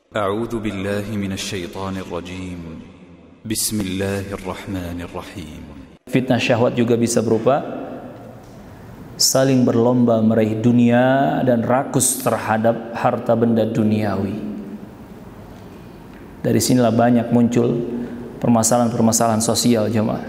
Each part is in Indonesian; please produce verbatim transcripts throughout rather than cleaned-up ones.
أعوذ بالله من الشيطان الرجيم بسم الله الرحمن الرحيم. Fitnah syahwat juga bisa berupa saling berlomba meraih dunia dan rakus terhadap harta benda duniawi. Dari sinilah banyak muncul permasalahan-permasalahan sosial jemaah.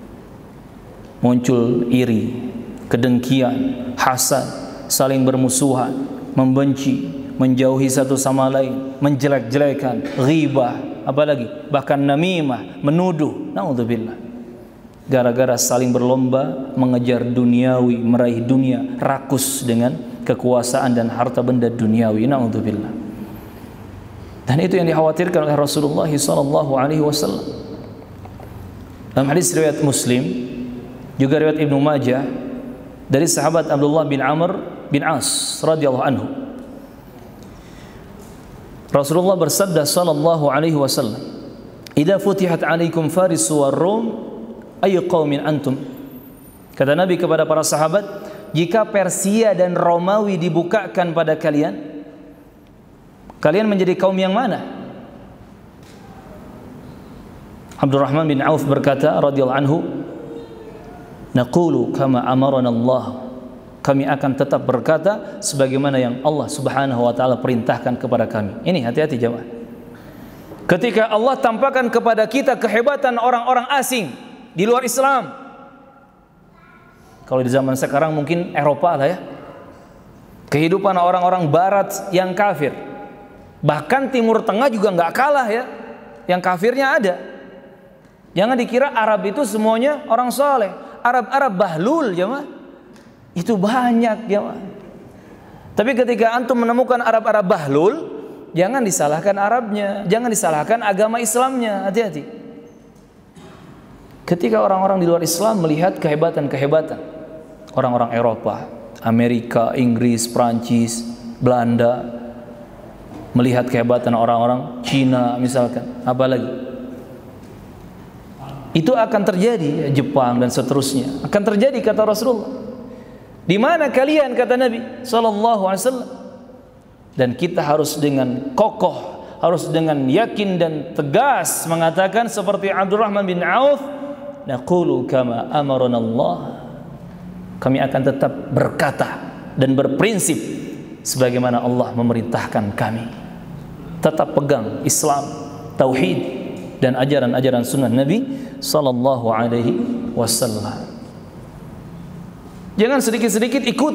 Muncul iri, kedengkian, hasad, saling bermusuhan, membenci, menjauhi satu sama lain, menjelek-jelekan, ghibah, apalagi bahkan namimah, menuduh. Naudzubillah. Gara-gara saling berlomba mengejar duniawi, meraih dunia, rakus dengan kekuasaan dan harta benda duniawi. Naudzubillah. Dan itu yang dikhawatirkan oleh Rasulullah sallallahu alaihi wasallam. Dalam hadis riwayat Muslim, juga riwayat Ibnu Majah dari sahabat Abdullah bin Amr bin As radhiyallahu anhu. Rasulullah bersabda sallallahu alaihi wasallam, "Idza futihat 'alaikum Faris war Rum, ayyu qaumin antum?" Kata Nabi kepada para sahabat, jika Persia dan Romawi dibukakan pada kalian, kalian menjadi kaum yang mana? Abdurrahman bin Auf berkata radhiyallahu anhu, "Naqulu kama amarana Allah." Kami akan tetap berkata sebagaimana yang Allah Subhanahu wa taala perintahkan kepada kami. Ini hati-hati jemaah. Ketika Allah tampakkan kepada kita kehebatan orang-orang asing di luar Islam. Kalau di zaman sekarang mungkin Eropa lah ya. Kehidupan orang-orang barat yang kafir. Bahkan Timur Tengah juga nggak kalah ya. Yang kafirnya ada. Jangan dikira Arab itu semuanya orang soleh. Arab-Arab bahlul jemaah. Itu banyak ya. Tapi ketika antum menemukan Arab-Arab bahlul, jangan disalahkan Arabnya, jangan disalahkan agama Islamnya. Hati-hati. Ketika orang-orang di luar Islam melihat kehebatan-kehebatan orang-orang Eropa, Amerika, Inggris, Prancis, Belanda, melihat kehebatan orang-orang Cina misalkan, apalagi itu akan terjadi, Jepang dan seterusnya akan terjadi kata Rasulullah. Di mana kalian kata Nabi sallallahu alaihi wasallam? Dan kita harus dengan kokoh, harus dengan yakin dan tegas mengatakan seperti Abdurrahman bin Auf, naqulu kama amarana Allah. Kami akan tetap berkata dan berprinsip sebagaimana Allah memerintahkan kami. Tetap pegang Islam, tauhid dan ajaran-ajaran sunnah Nabi sallallahu alaihi wasallam. Jangan sedikit-sedikit ikut.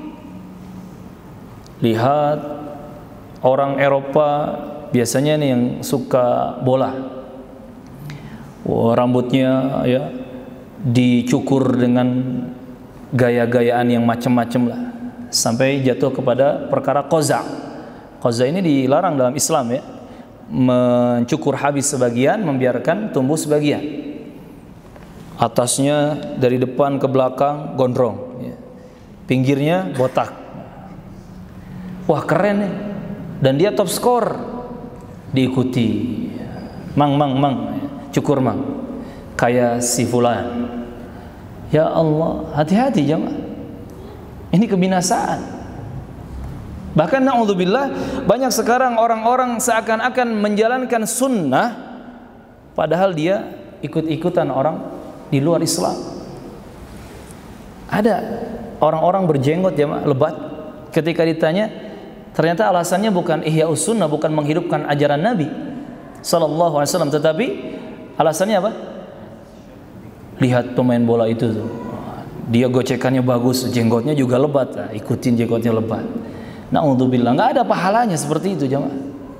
Lihat orang Eropa biasanya nih yang suka bola. Oh, rambutnya ya dicukur dengan gaya-gayaan yang macam-macam lah, sampai jatuh kepada perkara qaza. Qaza ini dilarang dalam Islam ya. Mencukur habis sebagian, membiarkan tumbuh sebagian. Atasnya dari depan ke belakang gondrong. Pinggirnya botak. Wah keren nih. Dan dia top skor. Diikuti. Mang mang mang. Cukur mang. Kayak si fulan. Ya Allah, hati-hati jemaah. Ini kebinasaan. Bahkan na'udzubillah, banyak sekarang orang-orang seakan-akan menjalankan sunnah, padahal dia ikut-ikutan orang di luar Islam. Ada orang-orang berjenggot jemaah lebat, ketika ditanya ternyata alasannya bukan ihya'us sunnah, bukan menghidupkan ajaran Nabi sallallahu alaihi wasallam, tetapi alasannya apa? Lihat pemain bola itu tuh. Dia gocekannya bagus, jenggotnya juga lebat, nah, ikutin jenggotnya lebat. Na'udzubillah, enggak ada pahalanya seperti itu jemaah.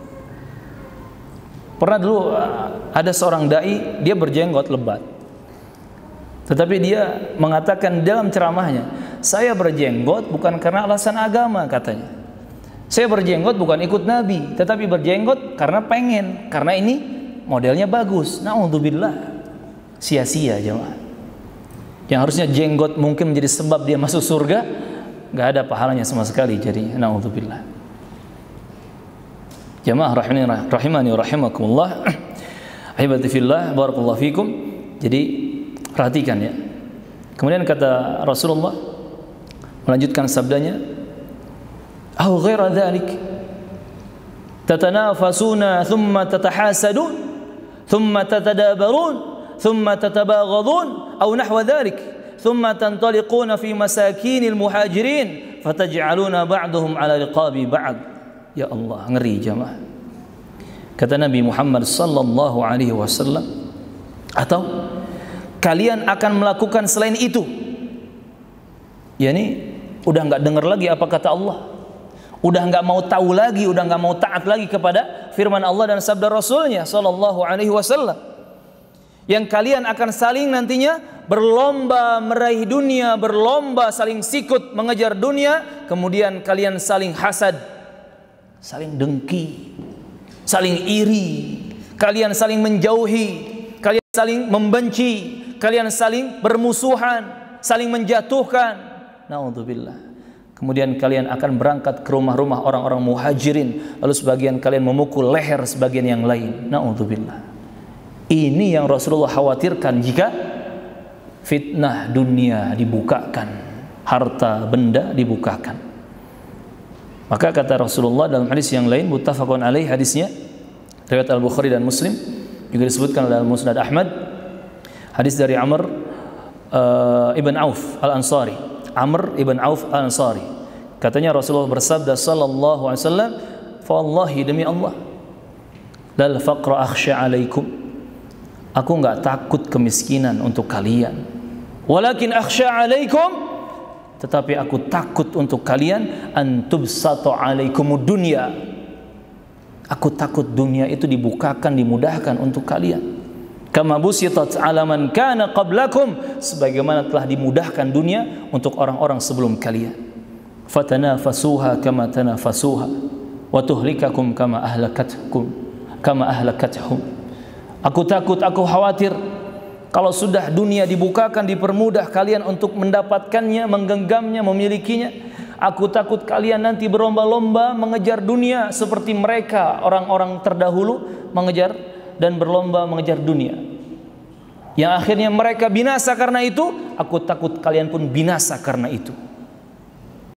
Pernah dulu ada seorang dai, dia berjenggot lebat. Tetapi dia mengatakan dalam ceramahnya, saya berjenggot bukan karena alasan agama katanya. Saya berjenggot bukan ikut Nabi, tetapi berjenggot karena pengen, karena ini modelnya bagus. Na'udzubillah. Sia-sia jemaah. Yang harusnya jenggot mungkin menjadi sebab dia masuk surga, enggak ada pahalanya sama sekali. Jadi na'udzubillah. Jemaah rahimani rahimani rahimakumullah. Ahibati fillah, barakallahu fikum. Jadi perhatikan ya. Kemudian kata Rasulullah melanjutkan sabdanya, "Au ghaira dzalik." tatanafasuna thumma tatahasadun thumma tatadabarun thumma tatabaghadun aw nahwa dhalik thumma tantaliquna fi masakinil muhajirin fataj'aluna ba'dahum ala riqabi ba'd. Ya Allah, ngeri jamaah. Kata Nabi Muhammad sallallahu alaihi wasallam, atau kalian akan melakukan selain itu. Yani udah enggak dengar lagi apa kata Allah, udah enggak mau tahu lagi, udah enggak mau taat lagi kepada firman Allah dan sabda Rasulnya sallallahu alaihi wasallam. Yang kalian akan saling nantinya berlomba meraih dunia, berlomba saling sikut mengejar dunia, kemudian kalian saling hasad, saling dengki, saling iri, kalian saling menjauhi, kalian saling membenci, kalian saling bermusuhan, saling menjatuhkan. Na'udzubillah. Kemudian kalian akan berangkat ke rumah-rumah orang-orang muhajirin, lalu sebagian kalian memukul leher sebagian yang lain. Na'udzubillah. Ini yang Rasulullah khawatirkan jika fitnah dunia dibukakan, harta benda dibukakan. Maka kata Rasulullah dalam hadis yang lain, muttafaqun alaih hadisnya, riwayat Al-Bukhari dan Muslim, juga disebutkan oleh Al-Musnad Ahmad, hadis dari Amr uh, ibn Auf Al-Ansari. Amr ibn Auf Al-Ansari, katanya Rasulullah bersabda sallallahu alaihi wasallam, fa wallahi, demi Allah, lal faqra akhsha alaikum, aku enggak takut kemiskinan untuk kalian, walakin akhsha alaikum, tetapi aku takut untuk kalian, antubsatu alaikumud dunya, aku takut dunia itu dibukakan, dimudahkan untuk kalian. Kama busitat ala man kana qablakum, sebagaimana telah dimudahkan dunia untuk orang-orang sebelum kalian. Fatanafasuha kama tanafasuha wa tuhlikakum kama ahlakatkum kama ahlakathum. Aku takut, aku khawatir kalau sudah dunia dibukakan, dipermudah kalian untuk mendapatkannya, menggenggamnya, memilikinya. Aku takut kalian nanti berlomba-lomba mengejar dunia seperti mereka orang-orang terdahulu mengejar dan berlomba mengejar dunia, yang akhirnya mereka binasa karena itu. Aku takut kalian pun binasa karena itu.